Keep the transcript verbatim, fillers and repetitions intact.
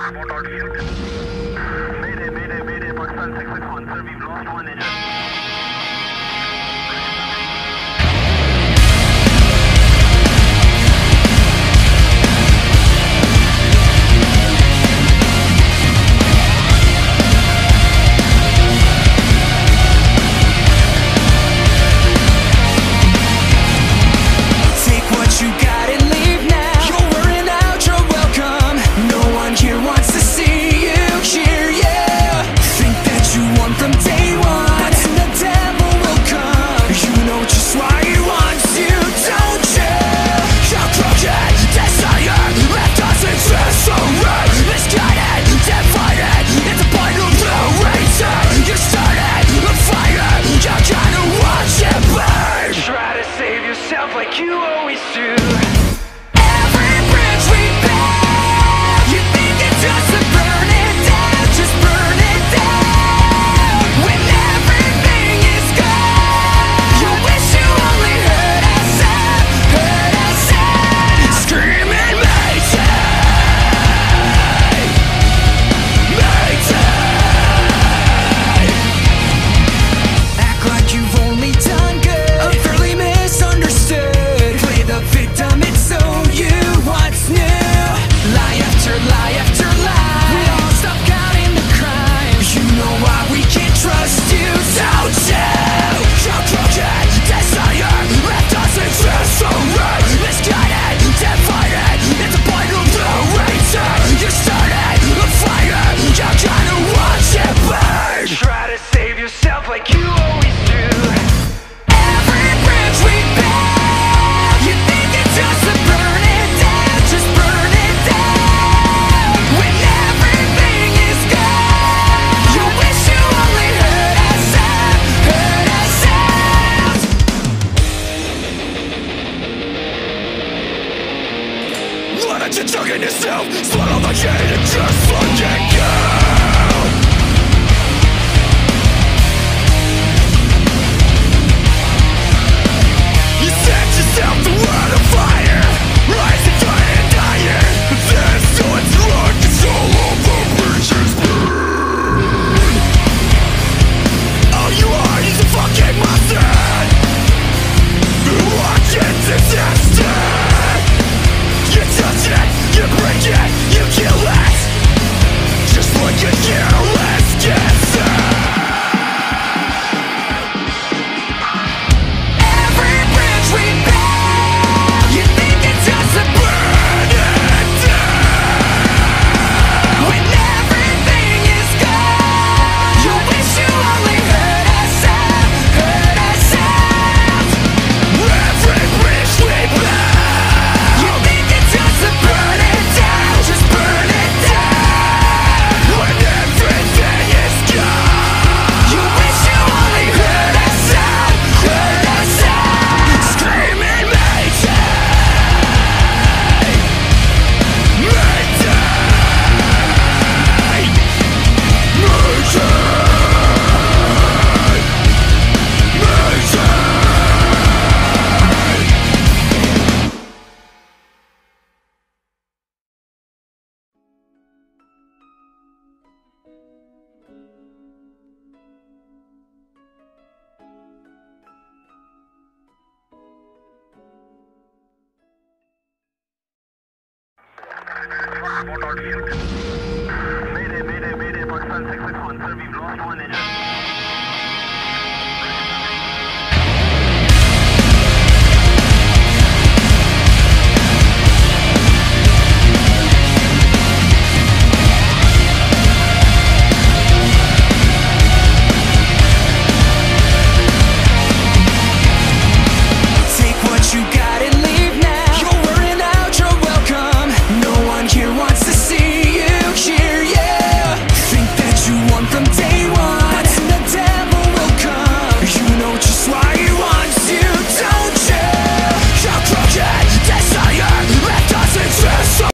What are you? Mayday, mayday, mayday, Pakistan six six one, sir, we've lost one engine. Like you always do. Every bridge we build, you think it's just to burn it down, just burn it down. When everything is gone, you wish you only heard us out, heard us out. Screaming Mayday, Mayday. Act like you've only done good, unfairly misunderstood. Victim, it's so you, what's new? Lie after lie after lie. We all stop counting the crimes. You know why we can't trust you, don't you? Your crooked desire left us exist so right. Misguided, divided, it's a point of no reason. You started a fire, you're gonna watch it burn. Try to save yourself like you always do. Every bridge we build, you think it's just to burn it down, just burn it down. When everything is gone, you wish you only heard us out, heard us out. Why don't you choke in yourself, swallow the hate and just fucking go? You set yourself to world of fire, rising, dying, dying. Then so it's wrong, control over bridges burn. All you are is a fucking monster. Watch it disaster. You touch it, you break it, you kill it. Just like a careless kisser. Every bridge we build, you think it's just to burn it down. When everything is gone, you wish you only heard us out, heard us out. Every bridge we build, You think it's just to burn it down, just burn it down. when everything is gone. You wish you only heard us out, heard us out. Screaming Mayday, Mayday, What are you? Mayday, mayday, mayday, Pakistan six six one, sir, we've lost one engine.